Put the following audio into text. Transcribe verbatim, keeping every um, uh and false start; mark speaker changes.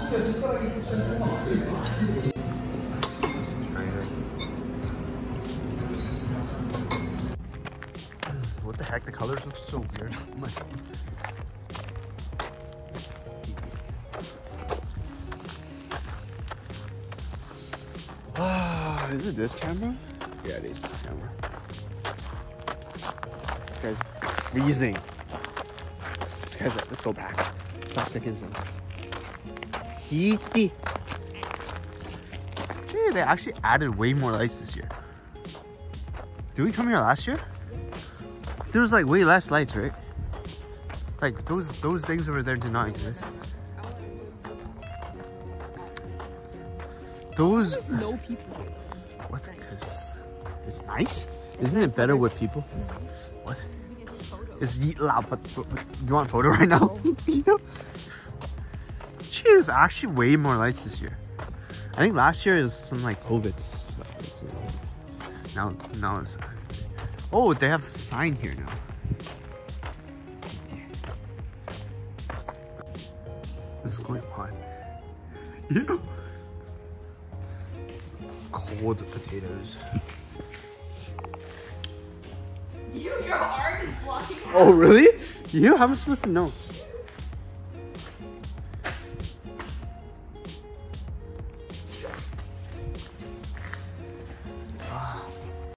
Speaker 1: What the heck? The colors look so weird. Oh my God. Ah, is it this camera? Yeah, it is this camera. This guy's freezing. This guy's like, let's go back. Five seconds in. Heaty. Gee, they actually added way more lights this year. Did we come here last year? There was like way less lights, right? Like those those things over there did not exist. Those.
Speaker 2: There's no people.
Speaker 1: What? Because it's nice. Isn't it better with people? What? It's loud, but you want a photo right now? Gee, there's actually way more lights this year. I think last year was some like COVID stuff. Now, now it's. Oh, they have a sign here now. What's going on? You know, cold potatoes.
Speaker 2: You, your arm is blocking out.
Speaker 1: Oh, really? You? How am I supposed to know?